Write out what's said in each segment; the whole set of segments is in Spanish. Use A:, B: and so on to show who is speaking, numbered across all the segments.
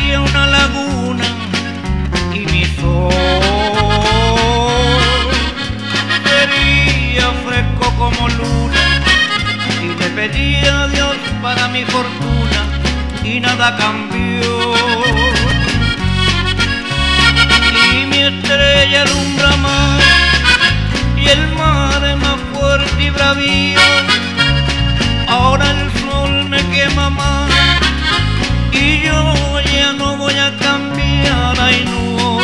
A: sería una laguna y mi sol sería fresco como luna, y le pedí a Dios para mi fortuna y nada cambió. Y mi estrella alumbra más y el mar es más fuerte y bravío. Ahora el sol me quema más y yo ya no voy a cambiar, ay no.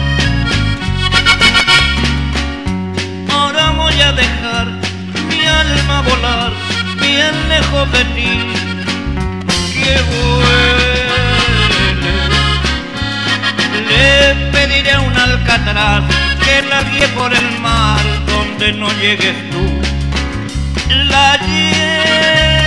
A: Ahora voy a dejar mi alma volar bien lejos de ti, que vuele. Le pediré a un alcatraz que la guíe por el mar donde no llegues tú, la lleve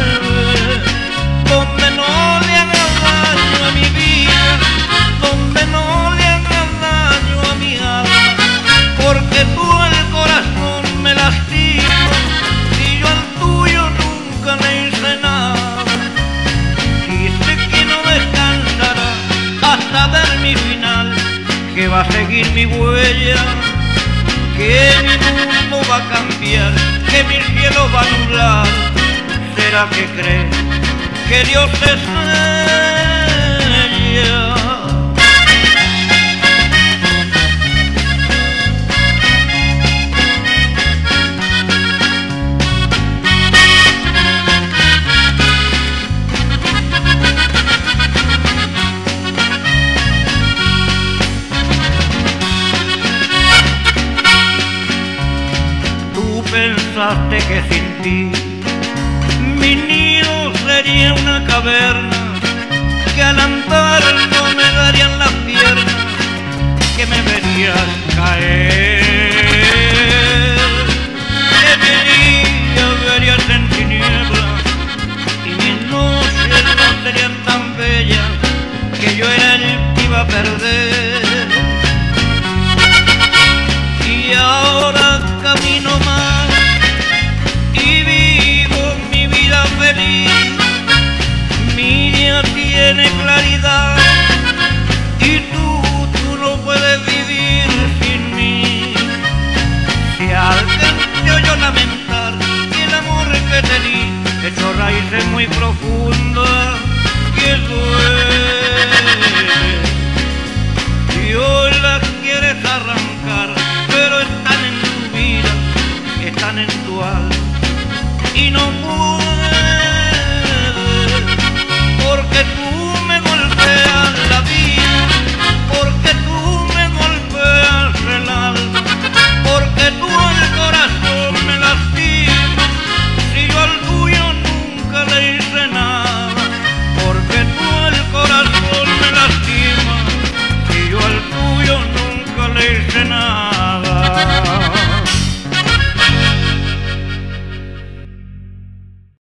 A: donde no le haga daño a mi vida, donde no le haga daño a mi alma, porque tú el corazón me lastimas y yo al tuyo nunca le hice nada. Y sé que no descansará hasta ver mi final, que va a seguir mi huella, que mi mundo va a cambiar, que mi cielo va a nublar. ¿Será que crees que Dios es ella? Pensaste que sin ti mi nido sería una caverna, que al andar no me darían las piernas, que me verías caer, que verías en tinieblas y mis noches no serían tan bellas, que yo era el que iba a perder.